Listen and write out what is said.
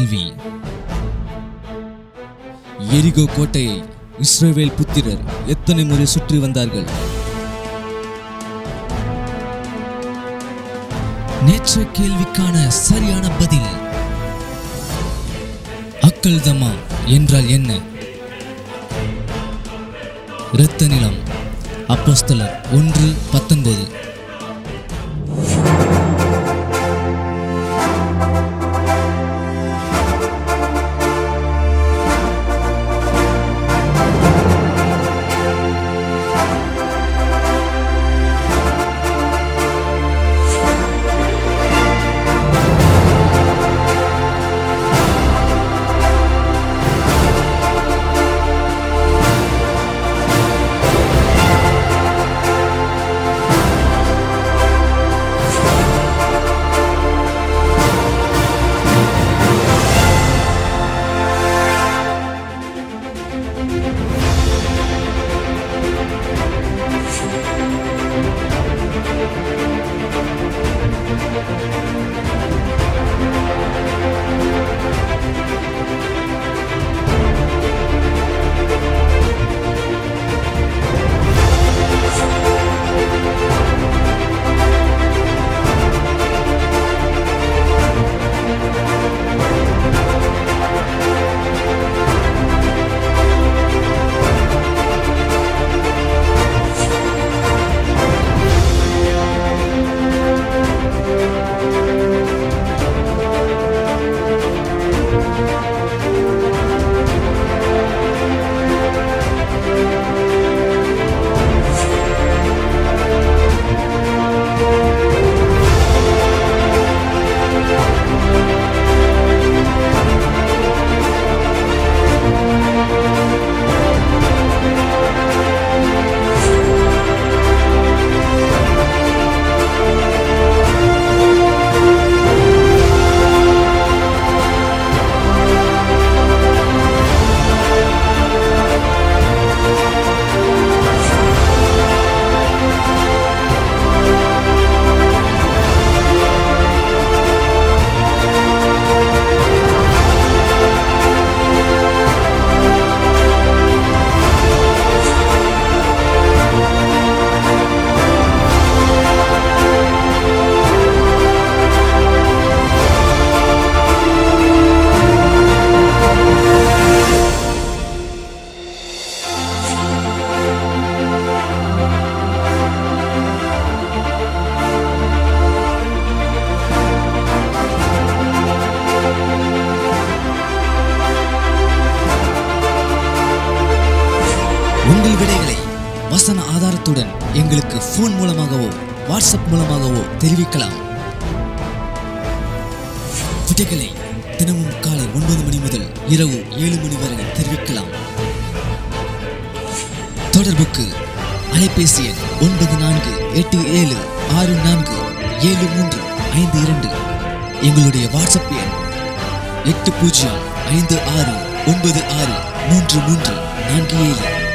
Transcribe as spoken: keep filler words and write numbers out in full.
கேள்வி. எரிகோ கோட்டையை இஸ்ரவேல் புத்திரர் எத்தனை முறை சுற்றி வந்தார்கள்? நேற்று கேள்விக்கான சரியான பதில் அக்கல்தமா என்றால் என்ன? இரத்த நிலம். அப்போஸ்தலர் ஒன்று பத்தொன்பது. உங்கள் விடைகளை வசன ஆதாரத்துடன் எங்களுக்கு போன் மூலமாகவோ வாட்ஸ்அப் மூலமாகவோ தெரிவிக்கலாம். விடைகளை தினமும் காலை ஒன்பது மணி முதல் இரவு ஏழு மணி வரை தெரிவிக்கலாம். தொடர்புக்கு அலைபேசி எண் ஒன்பது நான்கு எட்டு ஏழு ஆறு நான்கு ஏழு மூன்று ஐந்து இரண்டு. எங்களுடைய வாட்ஸ்அப் எண் எட்டு பூஜ்ஜியம் ஐந்து ஆறு ஒன்பது ஆறு மூன்று மூன்று நான்கு ஏழு.